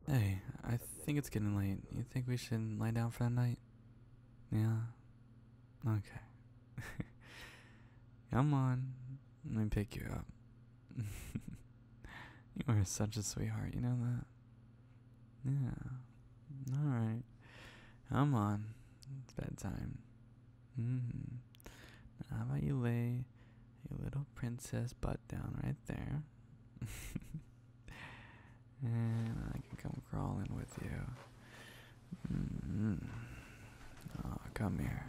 Hey, I think it's getting late. You think we should lie down for the night? Yeah? Okay. Come on. Let me pick you up. You are such a sweetheart, you know that? Yeah. Alright. Come on. It's bedtime. Mm-hmm. How about you lay your little princess butt down right there? And I can come crawling with you. Mm-hmm. Oh, come here.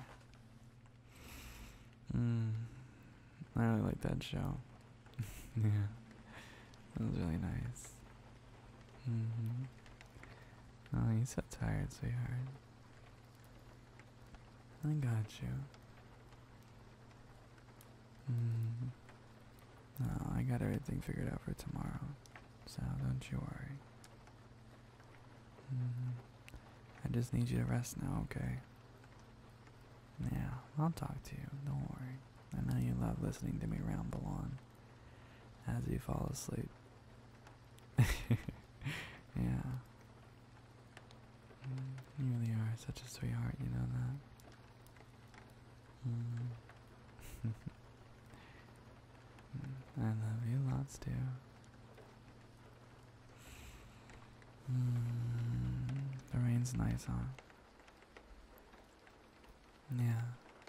Mm. I really like that show. Yeah, that was really nice. Mm-hmm. Oh, you're so tired, sweetheart. I got you. Mm-hmm. No, I got everything figured out for tomorrow, so don't you worry. Mm-hmm. I just need you to rest now, okay? Yeah, I'll talk to you. Don't worry. I know you love listening to me ramble on as you fall asleep. Yeah. You really are such a sweetheart, you know that? Mm. I love you lots too. The rain's nice, huh? Yeah.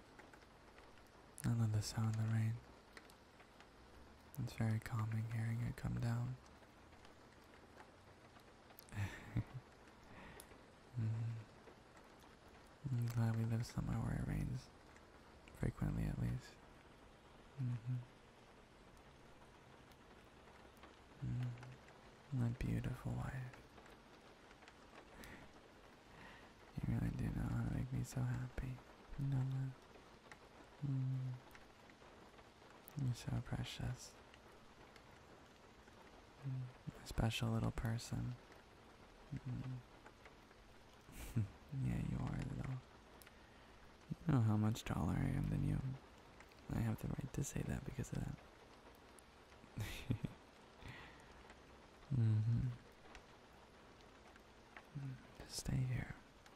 I love the sound of the rain. It's very calming hearing it come down. mm. I'm glad we live somewhere where it rains. Frequently, at least. Mm-hmm. My beautiful wife. You really do know how to make me so happy. You know that? You're so precious. A special little person. Yeah, you are little. You know how much taller I am than you. I have the right to say that because of that. mm-hmm. Just stay here.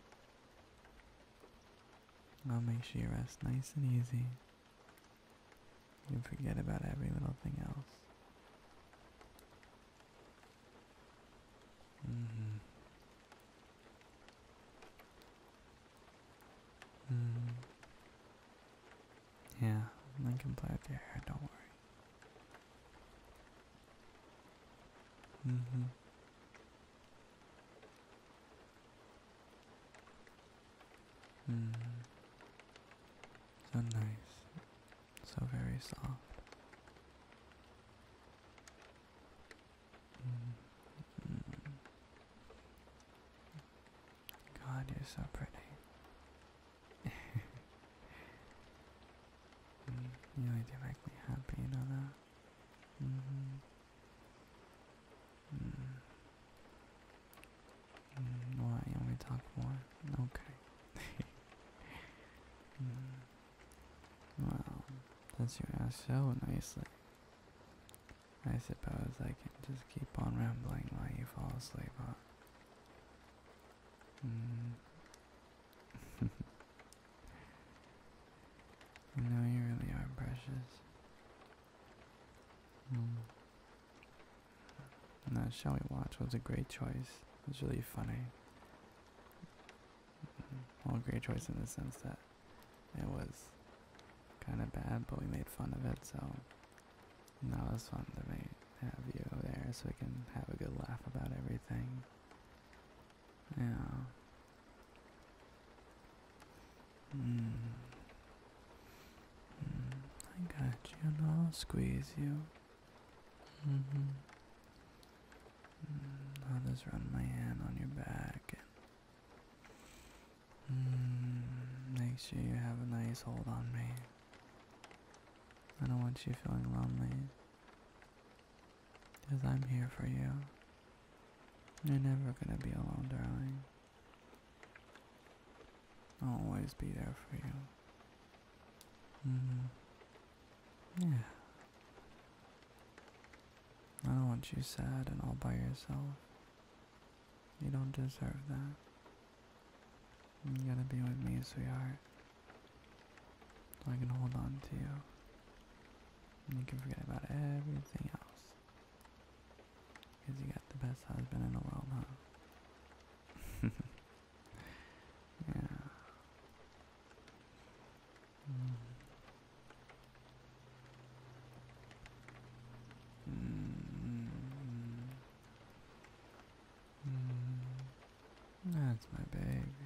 I'll make sure you rest nice and easy. You forget about every little thing else. Mm-hmm. Mm. Yeah, I can play with your hair, don't worry. Mm-hmm. Mm. So nice. So very soft. Mm. Mm. God, you're so pretty. You really do make me happy, you know that? Mm-hmm. Mm. What, you want me to talk more? Okay. Well, since you asked so nicely, I suppose I can just keep on rambling while you fall asleep, huh? Mm. You know, you really are precious. Mm. And that show we watched was a great choice. It was really funny. Well, a great choice in the sense that it was kind of bad, but we made fun of it, so now it's fun to have you there so we can have a good laugh about everything. Yeah. Mm. I got you, and I'll squeeze you. Mm-hmm. I'll just run my hand on your back and make sure you have a nice hold on me. I don't want you feeling lonely, because I'm here for you. You're never gonna be alone, darling. I'll always be there for you. Yeah. I don't want you sad and all by yourself. You don't deserve that. You gotta be with me, sweetheart. So I can hold on to you. And you can forget about everything else. Because you got the best husband in the world, huh? Yeah. Mm. Mm. Mm. That's my baby.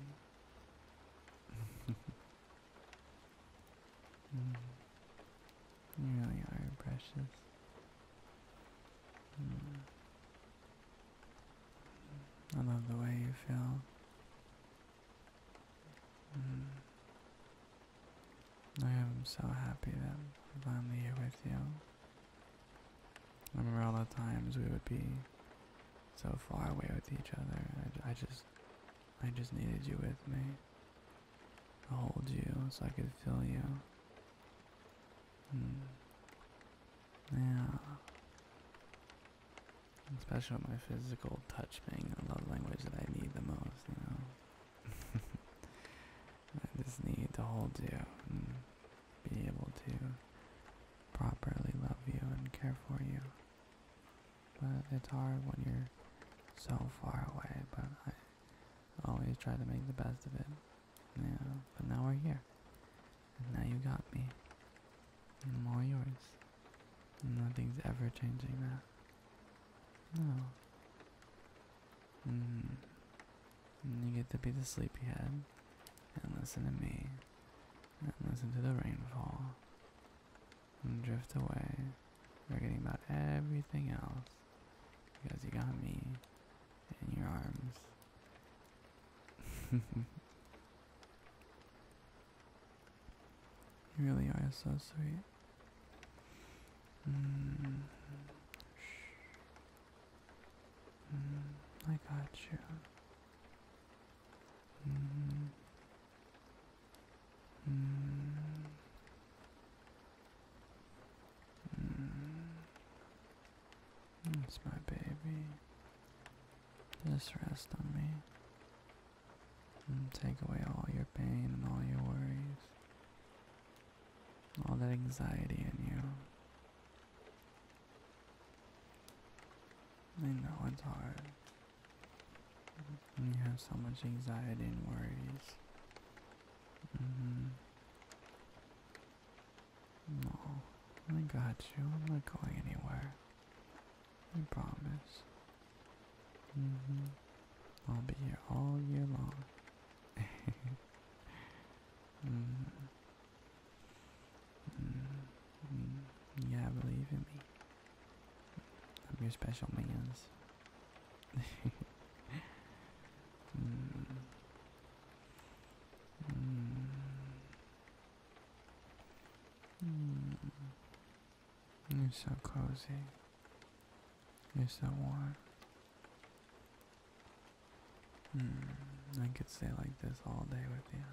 Mm. You really are precious. Mm. I love the way you feel. Mm. I am so happy that I'm finally here with you. I remember all the times we would be so far away with each other. I just needed you with me. To hold you so I could feel you. Mm. Yeah. Especially with my physical touch being the love language that I need the most, you know. I just need to hold you and be able to properly love you and care for you. But it's hard when you're so far away, but I always try to make the best of it. Yeah, but now we're here. And now you got me. And I'm all yours. And nothing's ever changing that. No. And you get to be the sleepyhead and listen to me and listen to the rainfall and drift away, forgetting about everything else because you got me in your arms. You really are so sweet. Mm. I got you. Mm. Mm. It's my baby. Just rest on me. And take away all your pain and all your worries. All that anxiety in you. I know it's hard. When you have so much anxiety and worries. No, I got you. I'm not going anywhere. I promise. I'll be here all year long. Yeah, believe in me. I'm your special minions. You're so cozy. You're so warm. I could stay like this all day with you.